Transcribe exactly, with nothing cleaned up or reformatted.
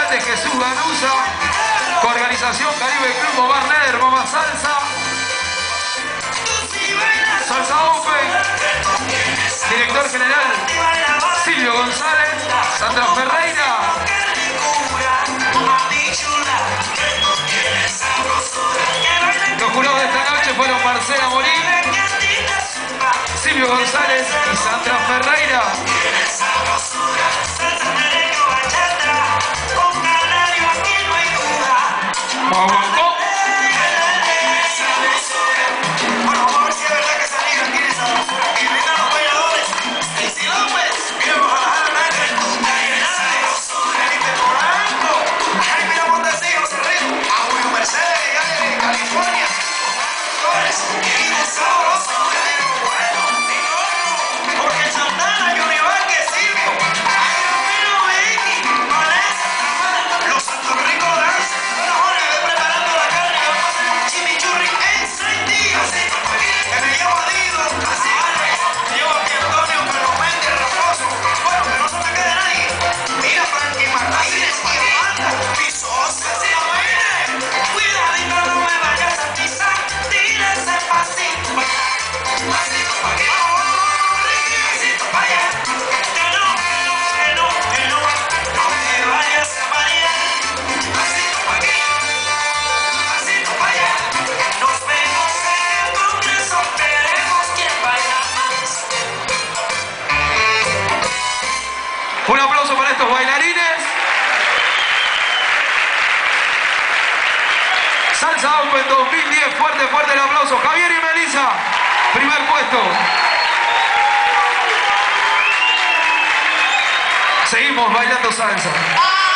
Fernández, Jesús Ganuza, Organización Caribe Club Barner, Mamá Salsa, Salsa Open, Director General Silvio González, Sandra Ferreira. Los jurados de esta noche fueron Marcela Morín, Silvio González y Sandra Ferreira. ¡Vamos! Un aplauso para estos bailarines. Salsa Open dos mil diez, fuerte, fuerte el aplauso. Javier y Melissa, primer puesto. Seguimos bailando salsa.